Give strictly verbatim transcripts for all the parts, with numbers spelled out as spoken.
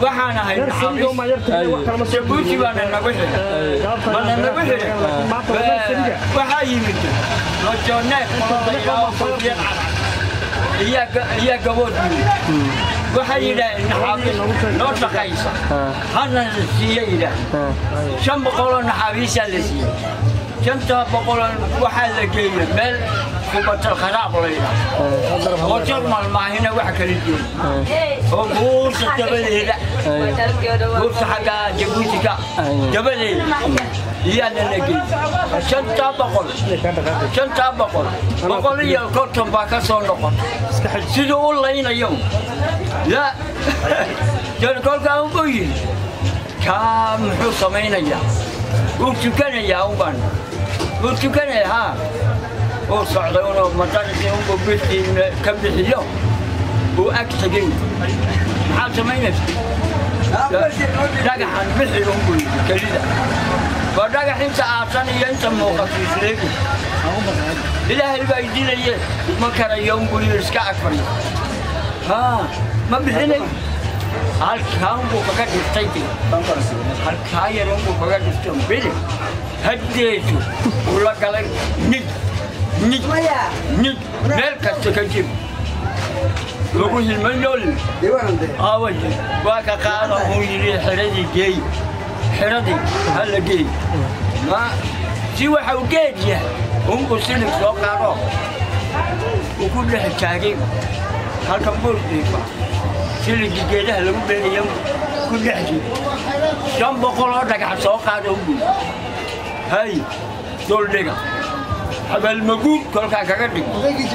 waxaana hay jabuuti baana nagu xidhay mana nagu xidhay waxaa yimid lojooneed iyo gabood yimid waxay yidhaaheen naxaabiis noo shaqaysa hana la siiye yidhaah shan boqoloo naxaabiisaa la siiyey shanta boqoloo waxaa la geeyey meel kubatal kharaab la yidhaah oo jarmal maahina wax kala jeeda oo buurta dabadeeda buurta xagga jabuutika dabadeeda iyaana la geeyey shanta boqol shanta boqol boqol iyo konton baa ka soo noqon siduu u laynayo لا جالكول كانوا بيجي كم حصة مينيا وتكني يا أوبان وتكني ها وصعدون ومطارتهم وبيتين كم بحيو وأكتجين حاجة مينيا رجع عن بحيهم بيجي كذا فرجع حين ساعتان ينتم موقف يسلك إلى هالبيتين اللي ما كان يوم بيجي رزق أكبر ها ما بحني هالكام وفقد يستيقظ هالكاير وفقد يستيقظ بيلي هديته ولا قال نيت نيت نيت ملك السكجيب لقول المنول أول واقع قال هو يري حردي جاي حردي هلا جاي ما سوى حوجاجيه هم بسلك سوق عرب وكل حكاية halkan boorkiiba siligi geedaha lagu beeriyo ku dhaxji shan boqol oo dhagax soo qaado ugu hay dol dhiga habal maguud kolka kaga dhig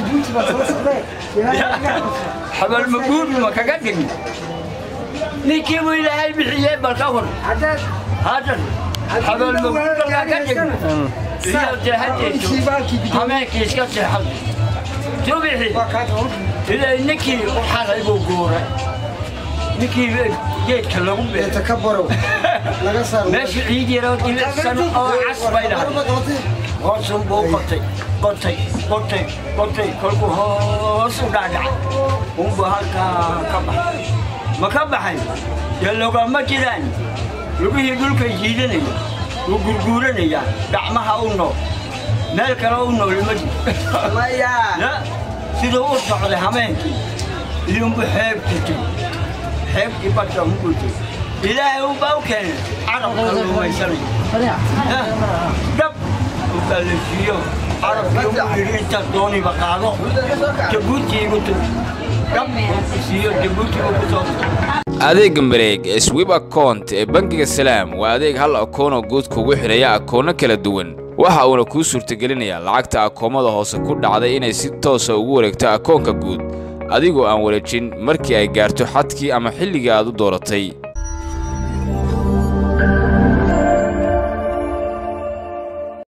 habal maguud ma kaga dhig ninkii uu ilaahay bixiyay balka hor hadan hadan habal maguud kolka kaga dhig iyo tahajjud hameenkii iska seexad توبيحي إذا نكي وحال يبغى جورا نكي جيت كلهم يتكبروا ماشي يجي راجل سنة أو عصر بينها غصب بوقتي قتي قتي قتي كله غصب راجع هم بهالك كبح ما كبحين يلا قام ما كذا يبغى يقول كيجيني يقول جورني يا دعمها أونو مالك أونو المجد ما يا لا سيدو أوصل على همينكي اليوم بحب تجي حب يبقى موجودة إلهي وباوكن عرب كلهم ما يسوي دب وقال فيه عرب يوم يريد تدوني بقاله جبوتي قلت دب فيه جبوتي وبصوت adeega mareeg swipe account ee bangiga salaam waa adeeg hal akoon oo guud kugu xiraya akoono kala duwan waxa uu ku suurtagelinayaa lacagta akoomada hoose ku dhacday inay si toos ah ugu wareegto akoonka guud adigoo aan wareejin markii ay gaarto xadkii ama xilliga aad u dooratay